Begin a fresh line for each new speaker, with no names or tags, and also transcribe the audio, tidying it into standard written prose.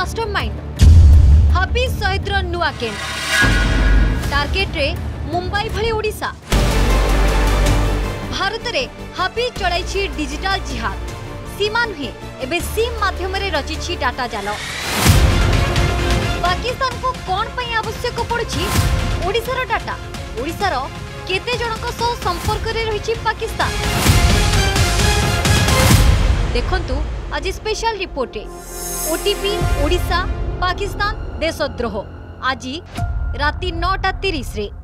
Mastermind हाफिज सईद्र नुआ camp target रे मुंबई भली ओडिशा भारत रे हाफिज चलाई डिजिटल जिहाद सीमा नुहे एबे सिम माध्यम रे रचिछि डाटा जाल पाकिस्तान को कौन पई आवश्यक पड़ुछि ओडिशार डाटा ओडिशार केते जनक सह संपर्क रे रहिछि पाकिस्तान देखंतु आज स्पेशल रिपोर्ट रे ओटीपी ओडिशा पाकिस्तान देशद्रोह आज राति 9:30 रे।